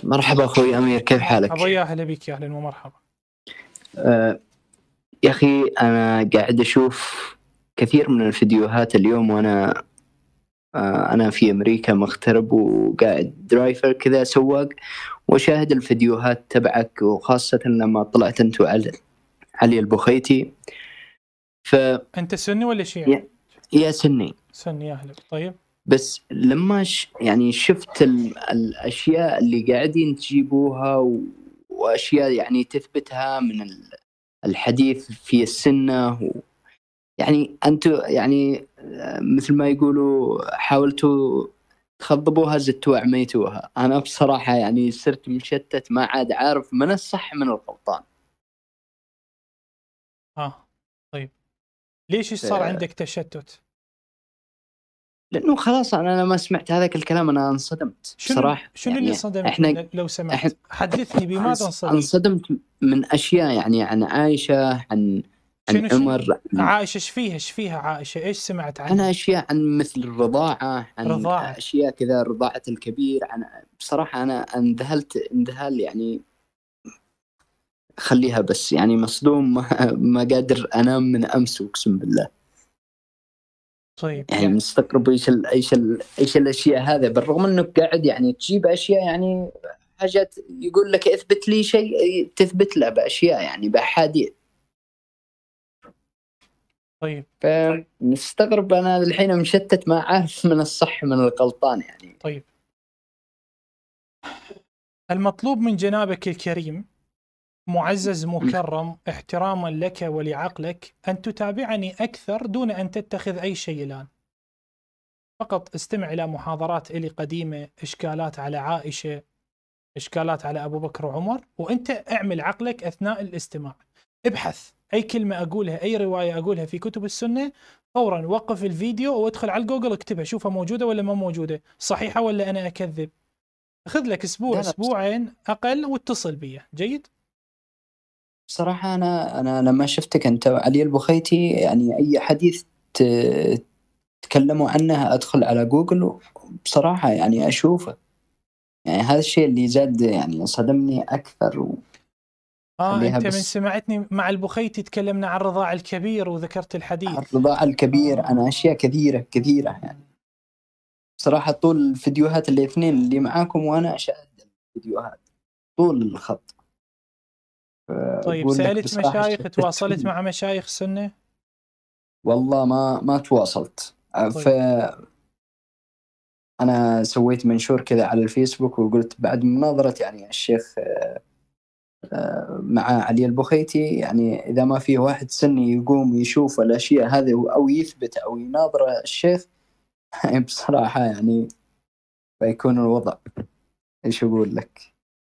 مرحبا أخوي أمير، كيف حالك؟ مرحبا، يا أهلا بك، يا أهلا ومرحبا. يا أخي أنا قاعد أشوف كثير من الفيديوهات اليوم وأنا أنا في أمريكا مغترب وقاعد درايفر كذا سواق، وأشاهد الفيديوهات تبعك، وخاصة لما طلعت أنت علي البخيتي. أنت سني ولا شيعي؟ يا سني. سني، يا أهلا. طيب، بس لما يعني شفت الأشياء اللي قاعدين تجيبوها وأشياء يعني تثبتها من الحديث في السنة، يعني أنتوا يعني مثل ما يقولوا حاولتوا تخضبوها زدتوا عميتوها. أنا بصراحة يعني صرت مشتت، ما عاد عارف من الصح من الغلطان. طيب، ليش صار عندك تشتت؟ لأنه خلاص أنا لما سمعت هذاك الكلام أنا انصدمت بصراحة. شنو اللي يعني صدمك؟ لو سمحت حدثني بماذا انصدمت؟ انصدمت من أشياء، يعني عن عائشة، عن شنو عمر. عائشة؟ ايش فيها عائشة؟ ايش سمعت عنها؟ أنا أشياء عن مثل الرضاعة، عن رضاعة. أشياء كذا، رضاعة الكبير. بصراحة أنا انذهل يعني. خليها بس، يعني مصدوم، ما قادر أنام من أمس أقسم بالله. طيب، يعني مستغرب إيش الأشياء هذا، بالرغم أنك قاعد يعني تجيب أشياء، يعني حاجات يقول لك اثبت لي شيء تثبت له بأشياء، يعني بأحاديث. طيب، فمستغرب أنا الحين، مشتت، ما عارف من الصح من الغلطان يعني. طيب، المطلوب من جنابك الكريم معزز مكرم احتراما لك ولعقلك أن تتابعني أكثر دون أن تتخذ أي شيء الآن. فقط استمع إلى محاضرات إلي قديمة، إشكالات على عائشة، إشكالات على أبو بكر وعمر، وأنت اعمل عقلك أثناء الاستماع. ابحث أي كلمة أقولها، أي رواية أقولها في كتب السنة، فورا وقف الفيديو وادخل على الجوجل اكتبها، شوفها موجودة ولا ما موجودة، صحيحة ولا أنا أكذب. خذ لك أسبوع أسبوعين أقل واتصل بي. جيد؟ بصراحة أنا لما شفتك أنت علي البخيتي، يعني أي حديث تكلموا عنها أدخل على جوجل بصراحة يعني أشوفه. يعني هذا الشيء اللي زاد يعني صدمني أكثر. أنت من سمعتني مع البخيتي تكلمنا عن الرضاع الكبير وذكرت الحديث الرضاع الكبير. أنا أشياء كثيرة يعني بصراحة. طول الفيديوهات الاثنين اللي معاكم وأنا أشاهد الفيديوهات طول الخط. طيب، سألت مشايخ؟ تواصلت مع مشايخ سنة؟ والله ما تواصلت. طيب. أنا سويت منشور كذا على الفيسبوك وقلت بعد مناظرة يعني الشيخ مع علي البخيتي، يعني إذا ما في واحد سني يقوم يشوف الأشياء هذه أو يثبت أو يناظر الشيخ بصراحة يعني فيكون الوضع إيش أقول لك.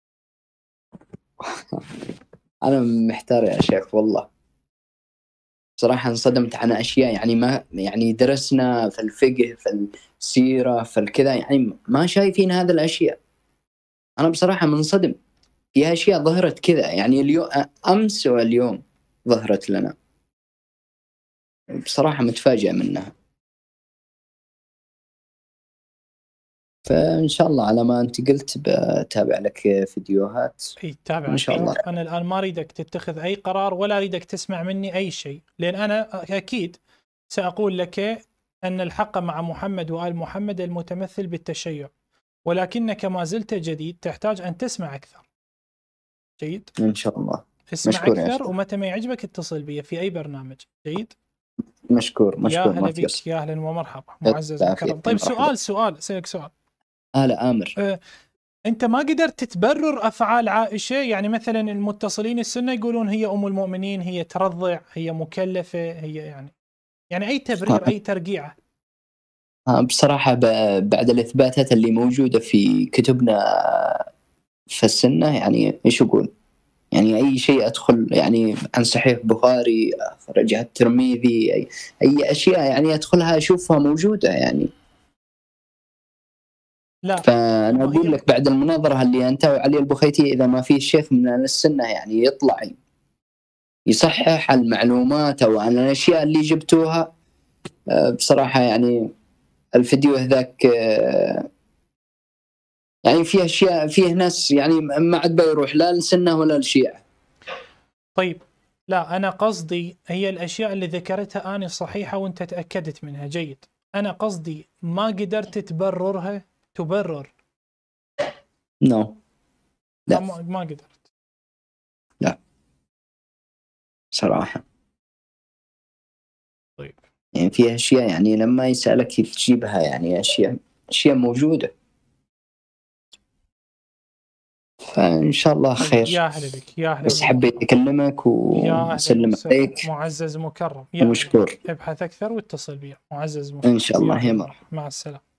أنا محتار يا شيخ والله. بصراحة انصدمت عن أشياء يعني ما يعني درسنا في الفقه، في السيرة، في الكذا، يعني ما شايفين هذه الأشياء. أنا بصراحة منصدم في أشياء ظهرت كذا، يعني اليوم أمس واليوم ظهرت لنا. بصراحة متفاجئ منها. فإن شاء الله على ما أنت قلت بتابع لك فيديوهات. تابع إن شاء الله. أنا الآن ما أريدك تتخذ أي قرار ولا أريدك تسمع مني أي شيء، لأن أنا أكيد سأقول لك أن الحق مع محمد وآل محمد المتمثل بالتشيع، ولكنك ما زلت جديد، تحتاج أن تسمع أكثر. جيد؟ إن شاء الله. اسمع مشكور أكثر، ومتى ما يعجبك اتصل بي في أي برنامج. جيد؟ مشكور. يا هلا بك، يا أهلا ومرحبا، معزز مكرم. طيب، سؤال أسألك سؤال. هلا آمر. أنت ما قدرت تبرر أفعال عائشة؟ يعني مثلا المتصلين السنة يقولون هي أم المؤمنين، هي ترضع، هي مكلفة، هي يعني أي تبرير، أي ترقيعة. بصراحة بعد الإثباتات اللي موجودة في كتبنا في السنة، يعني إيش أقول، يعني أي شيء أدخل يعني عن صحيح بخاري، أخرجها الترمذي، أي أشياء يعني أدخلها أشوفها موجودة يعني. لا، فأنا أقول لك بعد المناظرة اللي أنت وعلي البخيتي، إذا ما في شيخ من السنة يعني يطلع يصحح المعلومات أو عن الأشياء اللي جبتوها، بصراحة يعني الفيديو هذاك يعني في أشياء، فيه ناس يعني ما عاد بيروح لا للسنة ولا للشيعة. طيب لا، أنا قصدي هي الأشياء اللي ذكرتها أنا صحيحة وأنت تأكدت منها، جيد. أنا قصدي ما قدرت تبرر. no. لا ما قدرت. لا صراحة. طيب يعني في أشياء يعني لما يسألك كيف تجيبها، يعني أشياء موجودة، فإن شاء الله طيب خير. يا أهلا بك، يا أهلا بس بك. حبيت أكلمك يا أهلا وسلم وسهلا، عليك معزز مكرم، يا أهلا ومشكور. بك. ابحث أكثر واتصل بي، معزز إن مكرم. شاء يا الله أهلا يا بك. مرحبا. مع السلامة.